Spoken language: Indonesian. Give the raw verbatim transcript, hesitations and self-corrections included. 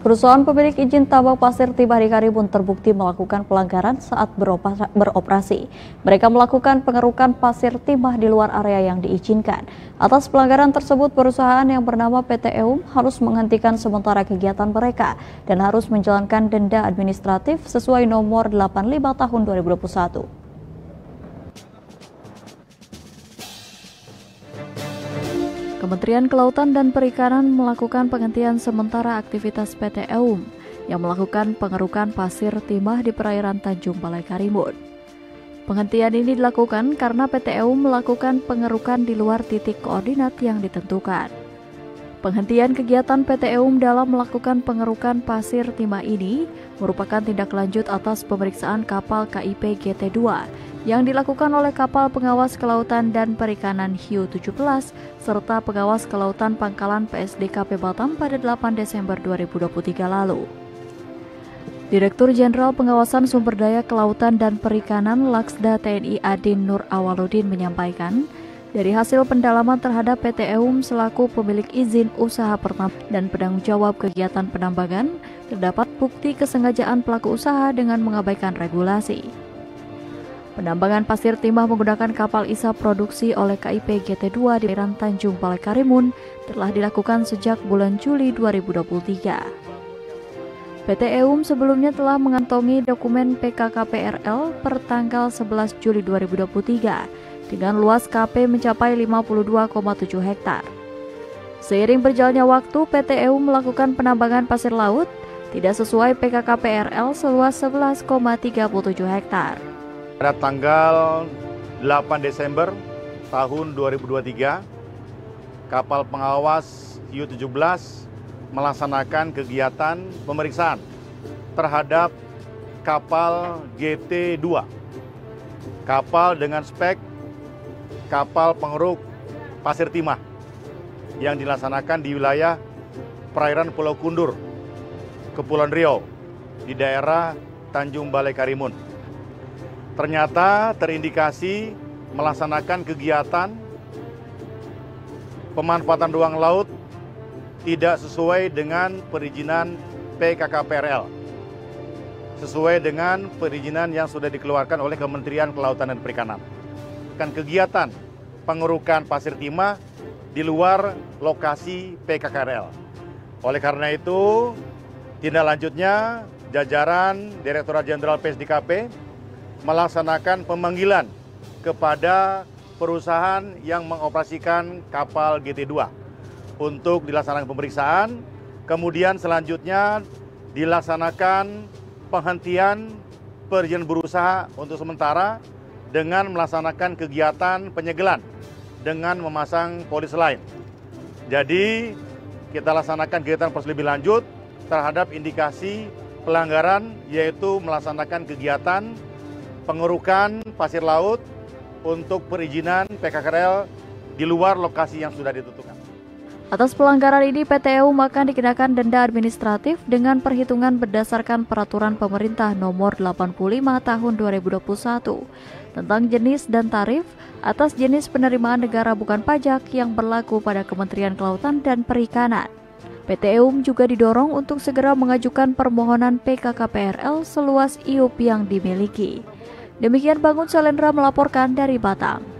Perusahaan pemilik izin tambang pasir Timah di Karimun terbukti melakukan pelanggaran saat beroperasi. Mereka melakukan pengerukan pasir timah di luar area yang diizinkan. Atas pelanggaran tersebut, perusahaan yang bernama P T Eum harus menghentikan sementara kegiatan mereka dan harus menjalankan denda administratif sesuai nomor delapan puluh lima tahun dua ribu dua puluh satu. Kementerian Kelautan dan Perikanan melakukan penghentian sementara aktivitas P T Eum yang melakukan pengerukan pasir timah di perairan Tanjung Balai Karimun. Penghentian ini dilakukan karena P T Eum melakukan pengerukan di luar titik koordinat yang ditentukan. Penghentian kegiatan P T Eum dalam melakukan pengerukan pasir timah ini merupakan tindak lanjut atas pemeriksaan kapal K I P G T dua yang dilakukan oleh kapal pengawas kelautan dan perikanan Hiu tujuh belas serta pengawas kelautan pangkalan P S D K P Batam pada delapan Desember dua ribu dua puluh tiga lalu. Direktur Jenderal Pengawasan Sumber Daya Kelautan dan Perikanan Laksda T N I Adin Nur Awaludin menyampaikan, dari hasil pendalaman terhadap P T Eum selaku pemilik izin usaha pertambangan dan penanggung jawab kegiatan penambangan, terdapat bukti kesengajaan pelaku usaha dengan mengabaikan regulasi. Penambangan pasir timah menggunakan kapal isap produksi oleh K I P G T dua di perairan Tanjung Balai Karimun telah dilakukan sejak bulan Juli dua ribu dua puluh tiga. P T Eum sebelumnya telah mengantongi dokumen P K K P R L per tanggal sebelas Juli dua ribu dua puluh tiga dengan luas K P mencapai lima puluh dua koma tujuh hektar. Seiring berjalannya waktu, P T Eum melakukan penambangan pasir laut tidak sesuai P K K P R L seluas sebelas koma tiga puluh tujuh hektar. Pada tanggal delapan Desember tahun dua ribu dua puluh tiga, kapal pengawas Hiu tujuh belas melaksanakan kegiatan pemeriksaan terhadap kapal G T dua. Kapal dengan spek kapal pengeruk pasir timah yang dilaksanakan di wilayah perairan Pulau Kundur, Kepulauan Riau, di daerah Tanjung Balai Karimun. Ternyata terindikasi melaksanakan kegiatan pemanfaatan ruang laut tidak sesuai dengan perizinan P K K P R L, sesuai dengan perizinan yang sudah dikeluarkan oleh Kementerian Kelautan dan Perikanan. Kan kegiatan pengerukan pasir timah di luar lokasi P K K P R L. Oleh karena itu, tindak lanjutnya jajaran Direktorat Jenderal P S D K P melaksanakan pemanggilan kepada perusahaan yang mengoperasikan kapal G T dua untuk dilaksanakan pemeriksaan, kemudian selanjutnya dilaksanakan penghentian perizinan berusaha untuk sementara dengan melaksanakan kegiatan penyegelan dengan memasang polis lain. Jadi kita laksanakan kegiatan proses lebih lanjut terhadap indikasi pelanggaran, yaitu melaksanakan kegiatan pengerukan pasir laut untuk perizinan P K K P R L di luar lokasi yang sudah ditentukan. Atas pelanggaran ini, P T Eum akan dikenakan denda administratif dengan perhitungan berdasarkan peraturan pemerintah nomor delapan puluh lima tahun dua ribu dua puluh satu tentang jenis dan tarif atas jenis penerimaan negara bukan pajak yang berlaku pada Kementerian Kelautan dan Perikanan. P T Eum juga didorong untuk segera mengajukan permohonan P K K P R L seluas I U P yang dimiliki. Demikian Bangun Selendra melaporkan dari Batam.